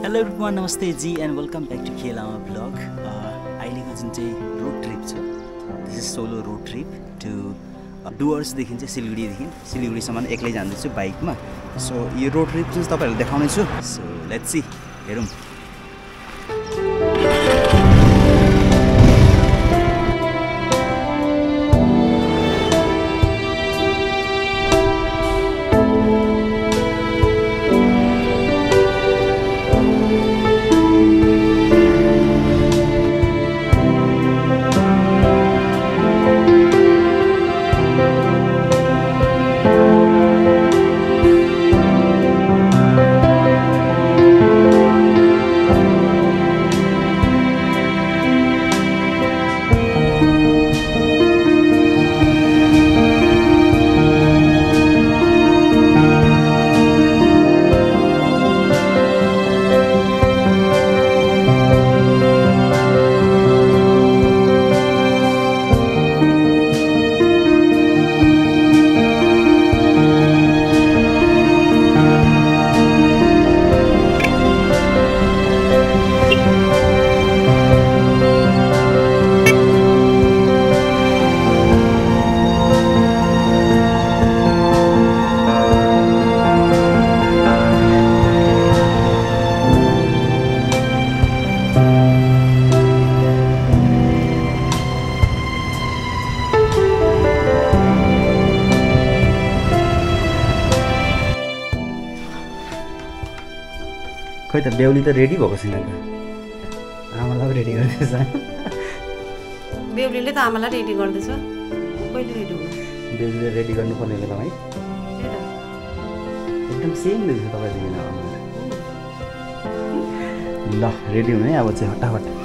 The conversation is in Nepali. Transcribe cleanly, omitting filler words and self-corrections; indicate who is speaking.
Speaker 1: हेलो एभ्रिवान, नमस्ते जी एन्ड वेलकम ब्याक टु खेलामा ब्लग। अहिलेको जुन चाहिँ रोड ट्रिप छ, this is solo road trip to डुवर्सदेखि चाहिँ सिलिगुडीसम्म एक्लै जाँदैछु बाइकमा। सो यो रोड ट्रिप चाहिँ तपाईँहरूलाई देखाउने छु। सो लेट्स सी, हेरौँ। खै त बेहुली त रेडी भएको छैन त, आमालाई रेडी गर्दैछ।
Speaker 2: बेहुलीले त आमालाई रेडी गर्दैछ। कहिले रेडी हुनु?
Speaker 1: बेहुलीले रेडी गर्नुपर्ने बेलामा है। एकदम सेम रहेछ तपाईँले किन। ल रेडी हुने अब चाहिँ हटाफट।